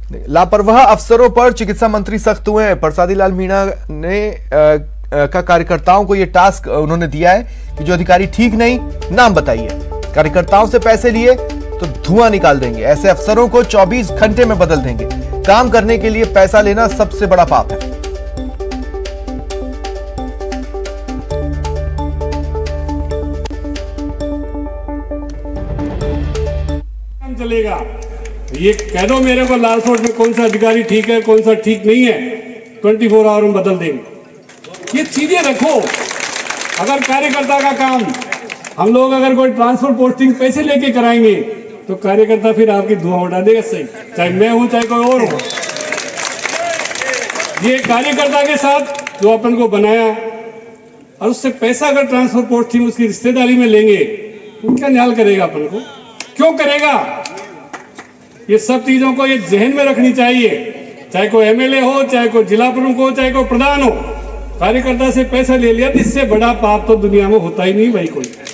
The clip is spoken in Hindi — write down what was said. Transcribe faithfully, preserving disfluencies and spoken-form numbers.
लापरवाह अफसरों पर चिकित्सा मंत्री सख्त हुए हैं। प्रसादी लाल मीणा ने आ, आ, का कार्यकर्ताओं को यह टास्क उन्होंने दिया है कि जो अधिकारी ठीक नहीं, नाम बताइए। कार्यकर्ताओं से पैसे लिए तो धुआं निकाल देंगे। ऐसे अफसरों को चौबीस घंटे में बदल देंगे। काम करने के लिए पैसा लेना सबसे बड़ा पाप है। चलेगा ये कह दो मेरे को लाल सोट में कौन सा अधिकारी ठीक है, कौन सा ठीक नहीं है, चौबीस आवर में बदल देंगे। ये चीजें रखो। अगर कार्यकर्ता का काम हम लोग अगर कोई ट्रांसफर पोस्टिंग पैसे लेके कराएंगे तो कार्यकर्ता फिर आपकी धुआं उड़ा देगा। सही, चाहे मैं हूं चाहे कोई और हो। ये कार्यकर्ता के साथ जो अपन को बनाया और उससे पैसा अगर ट्रांसफर पोस्टिंग उसकी रिश्तेदारी में लेंगे तो क्या न्याय करेगा? अपन को क्यों करेगा? ये सब चीजों को ये जहन में रखनी चाहिए। चाहे कोई एमएलए हो, चाहे कोई जिला प्रमुख हो, चाहे कोई प्रधान हो, कार्यकर्ता से पैसा ले लिया तो इससे बड़ा पाप तो दुनिया में होता ही नहीं भाई कोई।